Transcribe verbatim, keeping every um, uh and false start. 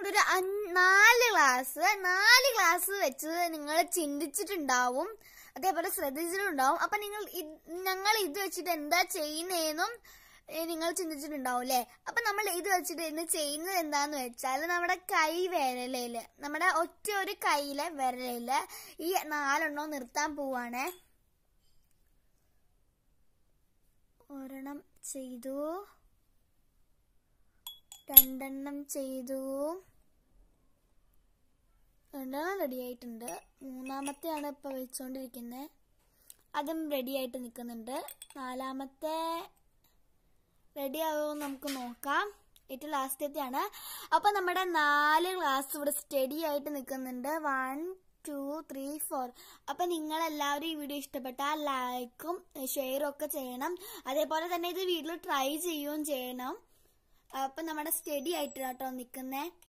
ഒരു നാല് ഗ്ലാസ് നാല് ഗ്ലാസ് വെച്ച് നിങ്ങൾ ചിന്തിച്ചിട്ടുണ്ടാവും, അതേപോലെ ശ്രദ്ധിച്ചിട്ടുണ്ടാവും. അപ്പൊ നിങ്ങൾ ഞങ്ങൾ ഇത് വെച്ചിട്ട് എന്താ ചെയ്യുന്നതെന്നും നിങ്ങൾ ചിന്തിച്ചിട്ടുണ്ടാവും അല്ലെ. അപ്പൊ നമ്മൾ ഇത് വെച്ചിട്ട് ഇന്ന് ചെയ്യുന്നത് എന്താന്ന് വെച്ചാൽ നമ്മുടെ കൈ വിരലില്, നമ്മുടെ ഒറ്റ ഒരു കൈയിലെ വിരലില് ഈ നാലെണ്ണം നിർത്താൻ പോവാണേ. ഒരെണ്ണം ചെയ്തു, രണ്ടെണ്ണം ചെയ്തു, രണ്ടെണ്ണം റെഡി ആയിട്ടുണ്ട്. മൂന്നാമത്തെയാണ് ഇപ്പൊ വെച്ചോണ്ടിരിക്കുന്നത്, അതും റെഡി ആയിട്ട് നിൽക്കുന്നുണ്ട്. നാലാമത്തെ റെഡി ആവുമോ നമുക്ക് നോക്കാം. ഏറ്റവും ലാസ്റ്റത്തെയാണ്. അപ്പൊ നമ്മുടെ നാല് ഗ്ലാസ് ഇവിടെ സ്റ്റഡി ആയിട്ട് നിൽക്കുന്നുണ്ട്. One two three four. അപ്പൊ നിങ്ങൾ എല്ലാവരും ഈ വീഡിയോ ഇഷ്ടപ്പെട്ടാൽ ലൈക്കും ഷെയറും ഒക്കെ ചെയ്യണം. അതേപോലെ തന്നെ ഇത് വീട്ടിൽ ട്രൈ ചെയ്യുകയും ചെയ്യണം. അപ്പൊ നമ്മുടെ സ്റ്റഡി ആയിട്ട് കേട്ടോ നിൽക്കുന്നേ.